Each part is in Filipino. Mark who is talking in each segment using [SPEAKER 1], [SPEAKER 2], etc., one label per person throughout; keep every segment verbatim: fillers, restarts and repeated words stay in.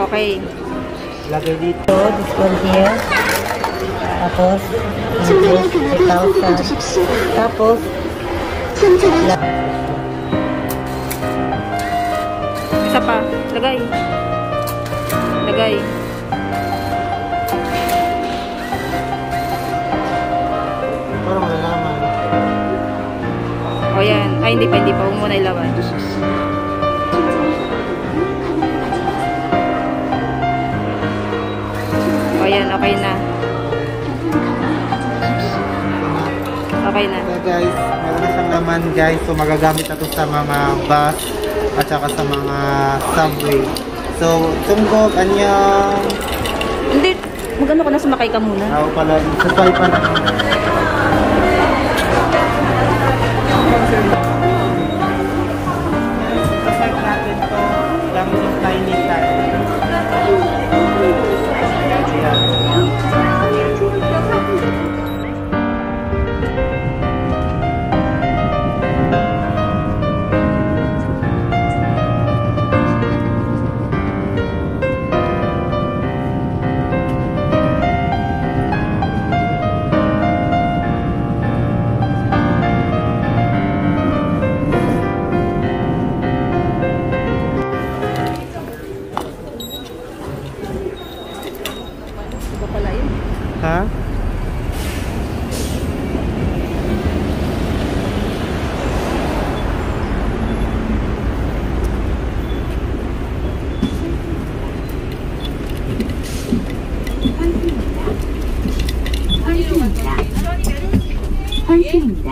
[SPEAKER 1] Okay.
[SPEAKER 2] Lagay dito.
[SPEAKER 3] So, this one here. Tapos, increase three thousand. Tapos,
[SPEAKER 1] Isa pa. Lagay. Lagay.
[SPEAKER 2] Parang malalaman.
[SPEAKER 1] O yan. Ay, hindi pa, hindi pa. Huwag muna ilawan. O yan, okay na. Okay na.
[SPEAKER 2] So guys, meron na siyang laman guys. So magagamit na to sa mga bus at saka sa mga subway. So, tunggok, anyang...
[SPEAKER 1] Hindi. Mag-ano ka na, sumakay ka muna.
[SPEAKER 2] Ako pala, susay pa na. Susay natin to gamit yung tiny time. Ha?
[SPEAKER 3] 환승입니다.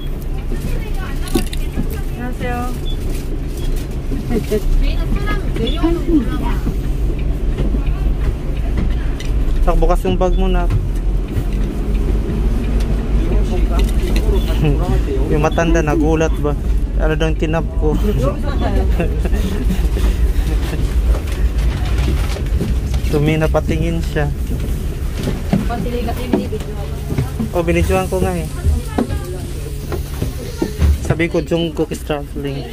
[SPEAKER 1] 안녕하세요.
[SPEAKER 3] 환승입니다.
[SPEAKER 2] Tak, bukas yung bag mo na. Yung matanda nagulat ba? Ano daw yung tinap ko? Tumina patingin siya. Oh, binidyoan ko nga eh. Sabi ko, Jungkook is traveling.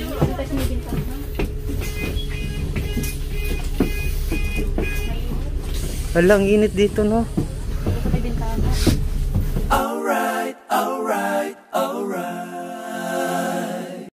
[SPEAKER 2] Alang init dito no.